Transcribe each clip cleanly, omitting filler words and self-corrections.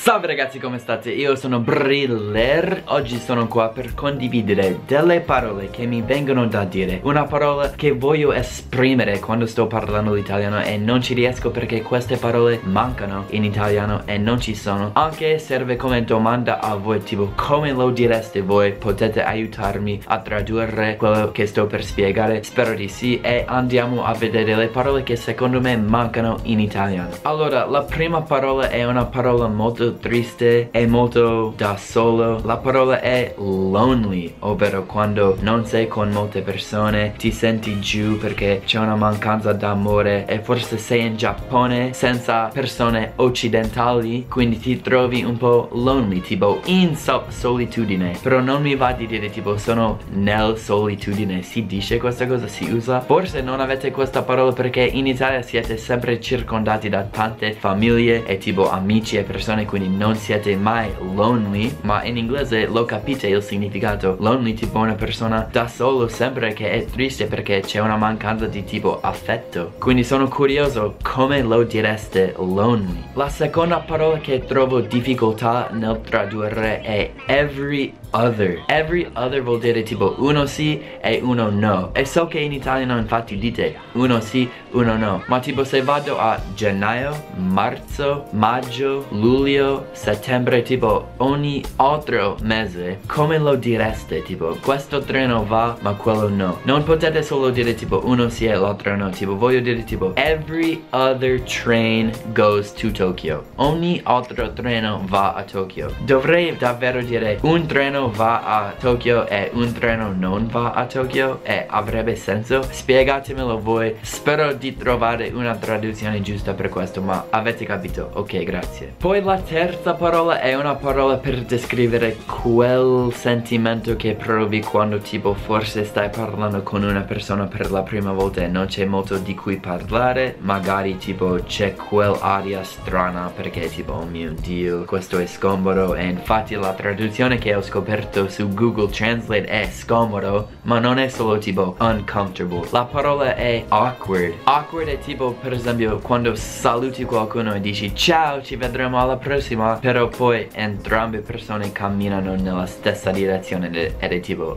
Salve ragazzi, come state? Io sono Briller. Oggi sono qua per condividere delle parole che mi vengono da dire. Una parola che voglio esprimere quando sto parlando l'italiano e non ci riesco perché queste parole mancano in italiano e non ci sono. Anche serve come domanda a voi, tipo come lo direste voi? Potete aiutarmi a tradurre quello che sto per spiegare? Spero di sì. E andiamo a vedere le parole che secondo me mancano in italiano. Allora, la prima parola è una parola molto triste e molto da solo. La parola è lonely, ovvero quando non sei con molte persone, ti senti giù perché c'è una mancanza d'amore e forse sei in Giappone senza persone occidentali, quindi ti trovi un po' lonely, tipo in solitudine. Però non mi va di dire tipo sono nel solitudine. Si dice questa cosa? Si usa? Forse non avete questa parola perché in Italia siete sempre circondati da tante famiglie e tipo amici e persone, quindi non siete mai lonely. Ma in inglese lo capite il significato. Lonely tipo una persona da solo sempre che è triste perché c'è una mancanza di tipo affetto. Quindi sono curioso come lo direste lonely. La seconda parola che trovo difficoltà nel tradurre è every other. Every other vuol dire tipo uno sì e uno no. E so che in italiano infatti dite uno sì, uno no. Ma tipo se vado a gennaio, marzo, maggio, luglio, settembre, tipo ogni altro mese, come lo direste? Tipo questo treno va ma quello no. Non potete solo dire tipo uno sì e l'altro no. Tipo voglio dire tipo every other train goes to Tokyo. Ogni altro treno va a Tokyo. Dovrei davvero dire un treno va a Tokyo e un treno non va a Tokyo e avrebbe senso? Spiegatemelo voi. Spero di trovare una traduzione giusta per questo, ma avete capito? Ok, grazie. Poi la terza parola è una parola per descrivere quel sentimento che provi quando tipo forse stai parlando con una persona per la prima volta e non c'è molto di cui parlare. Magari tipo c'è quell'aria strana perché tipo oh mio Dio, questo è scomodo. E infatti la traduzione che ho scoperto su Google Translate è scomodo, ma non è solo tipo uncomfortable. La parola è awkward. Awkward è tipo per esempio quando saluti qualcuno e dici ciao, ci vedremo alla prossima, però poi entrambe persone camminano nella stessa direzione ed è tipo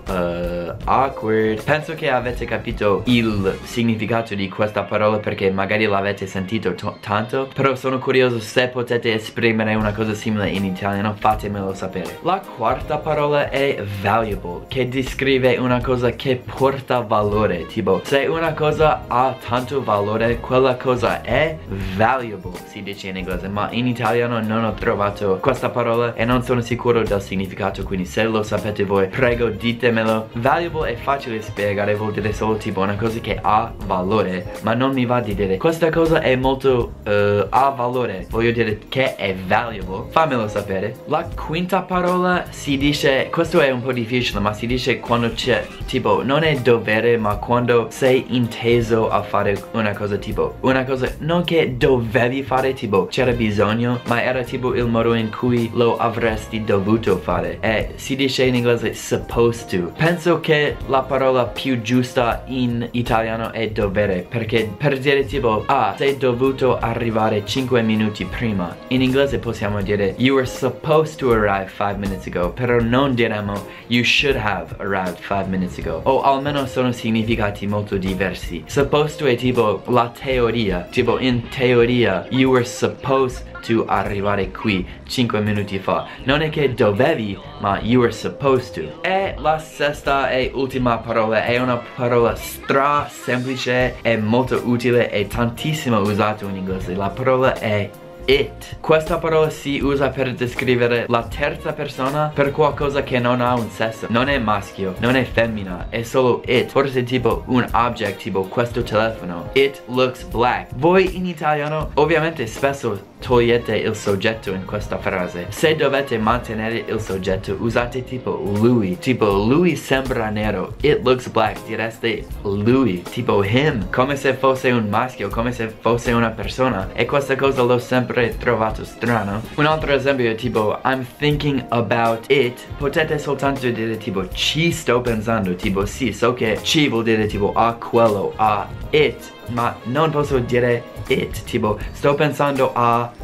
awkward. Penso che avete capito il significato di questa parola perché magari l'avete sentito tanto, però sono curioso se potete esprimere una cosa simile in italiano, fatemelo sapere. La quarta parola è valuable, che descrive una cosa che porta valore. Tipo se una cosa ha tanto valore, quella cosa è valuable, si dice in inglese, ma in italiano non ho trovato questa parola e non sono sicuro del significato, quindi se lo sapete voi prego ditemelo. Valuable è facile spiegare, vuol dire solo tipo una cosa che ha valore, ma non mi va di dire questa cosa è molto ha valore, voglio dire che è valuable. Fammelo sapere. La quinta parola si dice, questo è un po' difficile, ma si dice quando c'è tipo non è dovere, ma quando sei inteso a fare una cosa, tipo una cosa non che dovevi fare, tipo c'era bisogno, ma era tipo il modo in cui lo avresti dovuto fare, e si dice in inglese supposed to. Penso che la parola più giusta in italiano è dovere, perché per dire tipo sei dovuto arrivare 5 minuti prima, in inglese possiamo dire you were supposed to arrive 5 minutes ago, però non diremo you should have arrived 5 minutes ago, o almeno sono significati molto diversi. Supposed to è tipo la teoria, tipo in teoria you were supposed to arrivare qui 5 minuti fa, non è che dovevi, ma you were supposed to. E la sesta e ultima parola è una parola stra semplice e molto utile e tantissimo usato in inglese. La parola è it. Questa parola si usa per descrivere la terza persona per qualcosa che non ha un sesso. Non è maschio, non è femmina, è solo it. Forse tipo un object, tipo questo telefono. It looks black. Voi in italiano ovviamente spesso togliete il soggetto in questa frase. Se dovete mantenere il soggetto usate tipo lui. Tipo lui sembra nero, it looks black, direste lui. Tipo him, come se fosse un maschio, come se fosse una persona. E questa cosa l'ho sempre trovato strano. Un altro esempio è tipo I'm thinking about it. Potete soltanto dire tipo ci sto pensando. Tipo sì, so che ci vuol dire tipo a quello, a it, ma non posso dire it. Tipo sto pensando a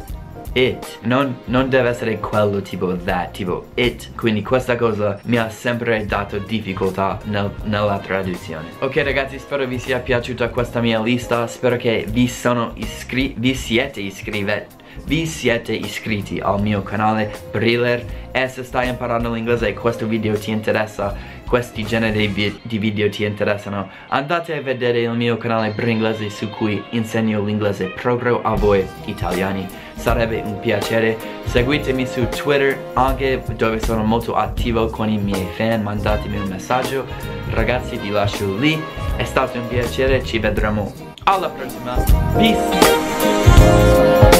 it, non deve essere quello tipo that, tipo it. Quindi questa cosa mi ha sempre dato difficoltà nella traduzione. Ok ragazzi, spero vi sia piaciuta questa mia lista. Spero che vi siete iscritti al mio canale Briller. E se stai imparando l'inglese e questo video ti interessa, questi generi di video ti interessano, andate a vedere il mio canale Bringlese, su cui insegno l'inglese proprio a voi italiani. Sarebbe un piacere. Seguitemi su Twitter, anche dove sono molto attivo con i miei fan. Mandatemi un messaggio. Ragazzi, vi lascio lì. È stato un piacere, ci vedremo alla prossima. Peace.